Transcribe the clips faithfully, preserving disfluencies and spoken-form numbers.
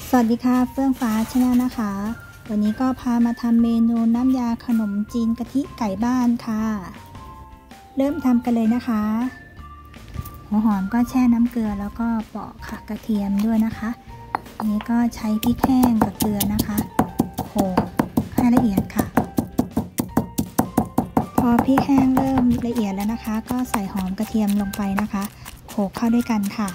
สวัสดีค่ะเฟื่องฟ้าชาแนลนะคะวันนี้ก็พามาทำเมนูน้ำยาขนมจีนกะทิไก่บ้านค่ะเริ่มทำกันเลยนะคะหัวหอมก็แช่น้ำเกลือแล้วก็ปอกค่ะกระเทียมด้วยนะคะอันนี้ก็ใช้พริกแห้งกับเกลือนะคะโขลกให้ละเอียดค่ะพอพริกแห้งเริ่มละเอียดแล้วนะคะก็ใส่หอมกระเทียมลงไปนะคะโขลกเข้าด้วยกันค่ะ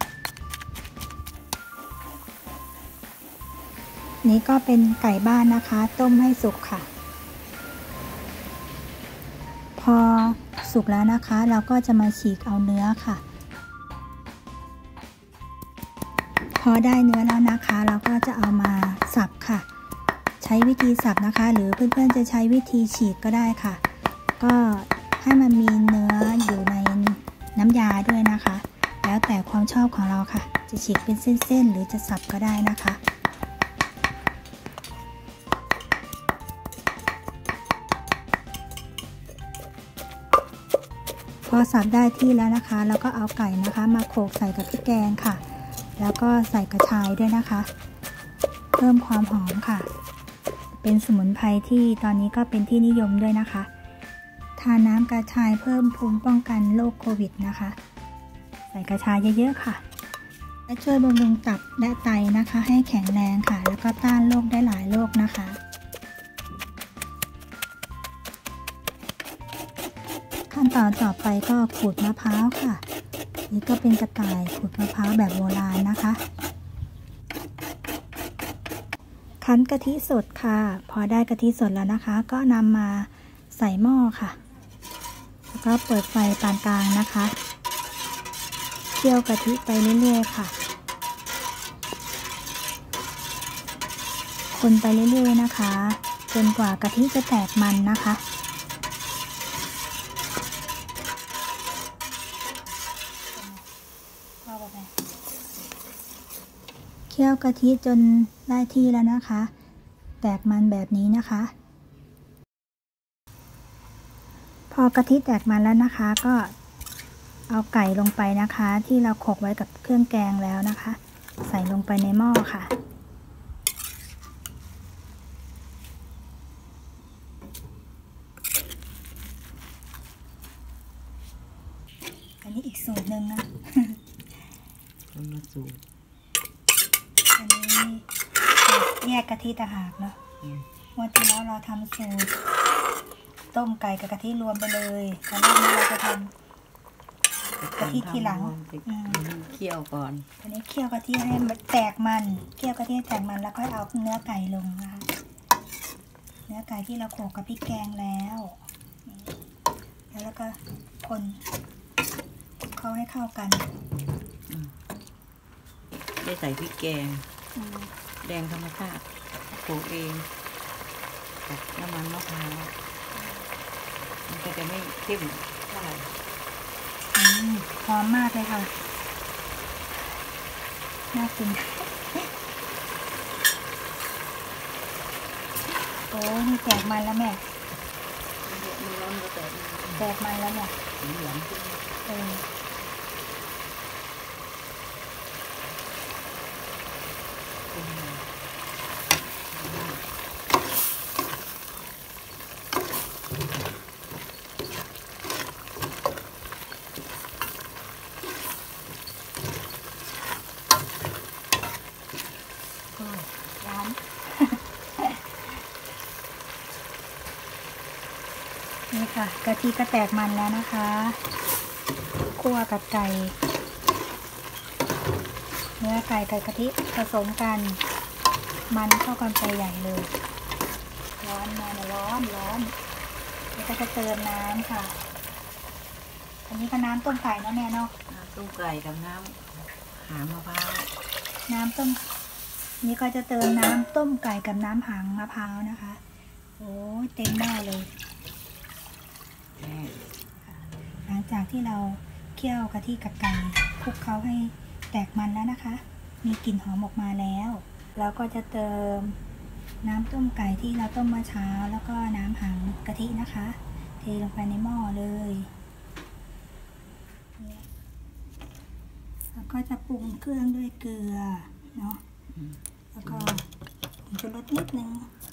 นี้ก็เป็นไก่บ้านนะคะต้มให้สุกค่ะพอสุกแล้วนะคะเราก็จะมาฉีกเอาเนื้อค่ะพอได้เนื้อแล้วนะคะเราก็จะเอามาสับค่ะใช้วิธีสับนะคะหรือเพื่อนๆจะใช้วิธีฉีกก็ได้ค่ะก็ให้มันมีเนื้ออยู่ในน้ำยาด้วยนะคะแล้วแต่ความชอบของเราค่ะจะฉีกเป็นเส้นๆหรือจะสับก็ได้นะคะพอสับได้ที่แล้วนะคะแล้วก็เอาไก่นะคะมาโขลกใส่กับพริกแกงค่ะแล้วก็ใส่กระชายด้วยนะคะเพิ่มความหอมค่ะเป็นสมุนไพรที่ตอนนี้ก็เป็นที่นิยมด้วยนะคะทานน้ำกระชายเพิ่มภูมิป้องกันโรคโควิดนะคะใส่กระชายเยอะๆค่ะและช่วยบำรุงตับและไตนะคะให้แข็งแรงค่ะแล้วก็ต้านโรคได้หลายโรคนะคะขั้นตอนต่อไปก็ขูดมะพร้าวค่ะนี่ก็เป็นกระต่ายขูดมะพร้าวแบบโบราณนะคะคั้นกะทิสดค่ะพอได้กะทิสดแล้วนะคะก็นำมาใส่หม้อค่ะแล้วก็เปิดไฟปานกลางนะคะเคี่ยวกะทิไปเรื่อยๆค่ะคนไปเรื่อยๆนะคะจนกว่ากะทิจะแตกมันนะคะเคี่ยวกะทิจนได้ที่แล้วนะคะแตกมันแบบนี้นะคะพอกะทิแตกมันแล้วนะคะก็เอาไก่ลงไปนะคะที่เราโขลกไว้กับเครื่องแกงแล้วนะคะใส่ลงไปในหม้อค่ะอันนี้อีกสูตรหนึ่งนะคนละสูตรอันนี้แยกกะทิต่างหากเนาะวันที่แล้วเราทำสูตรต้มไก่กับกะทิรวมไปเลยตอนนี้เราจะทำกะทิทีหลังเคี่ยวก่อนอันนี้เคี่ยวกะทิให้มันแตกมันเคี่ยวกะทิแตกมันแล้วค่อยเอาเนื้อไก่ลงนะคะเนื้อไก่ที่เราโขลกกับพริกแกงแล้วแล้วก็คนเข้าให้เข้ากันได้ใส่พริกแกงแดงธรรมชาติโขลกเองกับน้ำมันมะพร้าวมันก็จะไม่เข้มเท่าไหร่หอมมากเลยค่ะน่ากินโอ้นี่แตกมันแล้วแม่แตกมันแล้วเนี่ยเออร้านนี่ค่ะกะทิก็แตกมันแล้วนะคะคั่วกับไก่เนื้อไก่กับกะทิผสมกันมันเข้ากันไปใหญ่เลยร้อนมาเนี่ยร้อนร้อนแล้วก็จะเติมน้ำค่ะอันนี้ก็น้ำต้มไก่นะแม่เนาะน้ำต้มไก่กับน้ำหางมะพร้าวน้ำต้มนี่ก็จะเติมน้ำต้มไก่กับน้ำหางมะพร้าวนะคะโอ้เต็มหม้อเลยหลังจากที่เราเคี่ยวกะทิกับไก่คลุกเคล้าให้แตกมันแล้วนะคะมีกลิ่นหอมออกมาแล้วเราก็จะเติมน้ำต้มไก่ที่เราต้มเมื่อเช้าแล้วก็น้ำหางกะทินะคะเทลงไปในหม้อเลยแล้วก็จะปรุงเครื่องด้วยเกลือเนาะแล้วก็ผงชูรสนิดนึง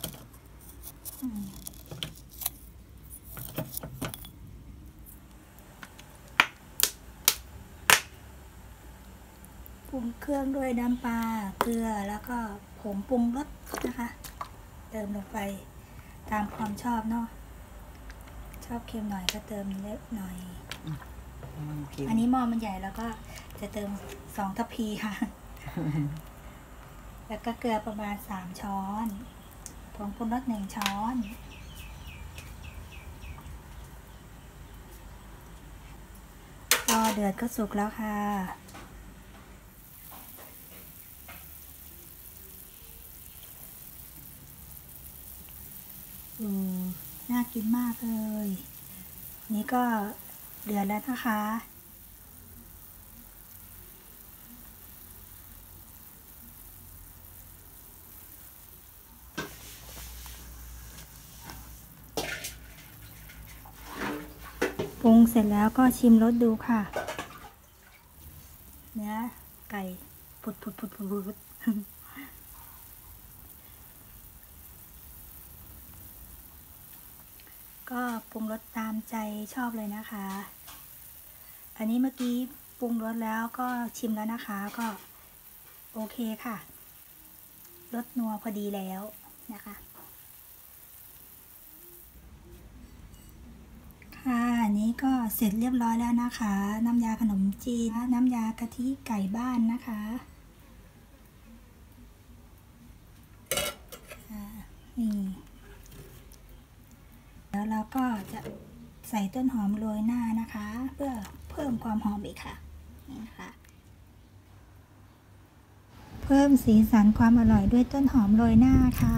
ปรุงเครื่องด้วยน้ำปลาเกลือแล้วก็ผงปรุงรสนะคะเติมลงไปตามความชอบเนาะชอบเค็มหน่อยก็เติมเล็กหน่อยอันนี้หม้อมันใหญ่แล้วก็จะเติมสองทัพพีค่ะ แล้วก็เกลือประมาณสามช้อนผงปรุงรสหนึ่งช้อนพอเดือดก็สุกแล้วค่ะอืมน่ากินมากเลยนี่ก็เดือดแล้วนะคะปรุงเสร็จแล้วก็ชิมรสดูค่ะเนื้อไก่ปุดปุดปุดปุดปุดก็ปรุงรสตามใจชอบเลยนะคะอันนี้เมื่อกี้ปรุงรสแล้วก็ชิมแล้วนะคะก็โอเคค่ะรสนัวพอดีแล้วนะคะค่ะอันนี้ก็เสร็จเรียบร้อยแล้วนะคะน้ำยาขนมจีนน้ำยากะทิไก่บ้านนะคะนี่แล้วเราก็จะใส่ต้นหอมโรยหน้านะคะเพื่อเพิ่มความหอมอีกค่ะนี่นะคะเพิ่มสีสันความอร่อยด้วยต้นหอมโรยหน้าค่ะ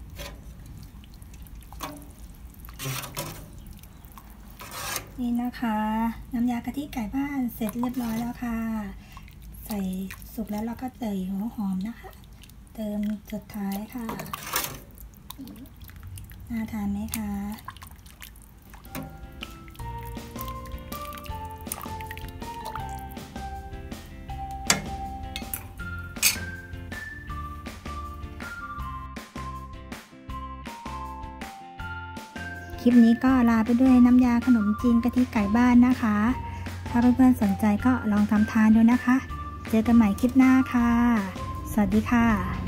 นี่นะคะน้ำยากะทิไก่บ้านเสร็จเรียบร้อยแล้วค่ะใส่สุกแล้วเราก็เติมหัวหอมนะคะเติมสุดท้ายค่ะน่าทานไหมคะคลิปนี้ก็ลาไปด้วยน้ำยาขนมจีนกะทิไก่บ้านนะคะถ้าเพื่อนๆสนใจก็ลองทำทานดูนะคะเจอกันใหม่คลิปหน้าค่ะสวัสดีค่ะ